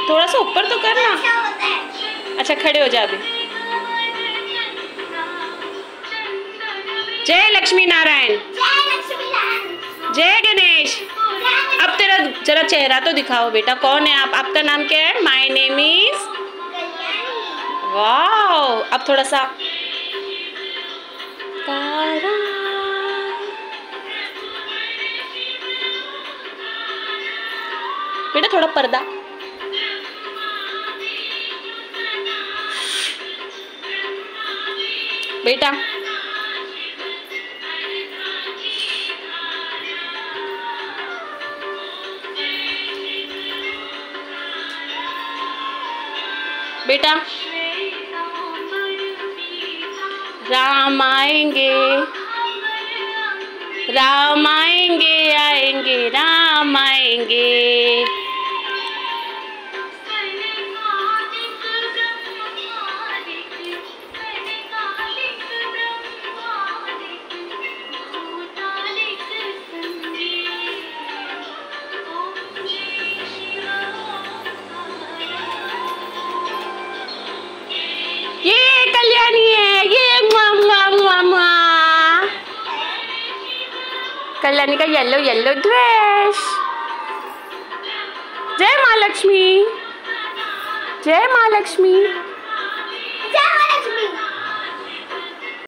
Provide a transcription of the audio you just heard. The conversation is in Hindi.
थोड़ा सा ऊपर तो करना। अच्छा खड़े हो जा अभी। जय लक्ष्मी नारायण, जय गणेश। अब तेरा जरा चेहरा तो दिखाओ बेटा, कौन है आप? आपका नाम क्या है? My name is. वाओ, अब थोड़ा सा तारा। बेटा थोड़ा पर्दा। बेटा बेटा राम आएंगे, राम आएंगे, आएंगे राम आएंगे। ये कल्याणी है, ये कल्याणी का येलो येलो ड्रेस। जय माँ लक्ष्मी, जय माँ लक्ष्मी।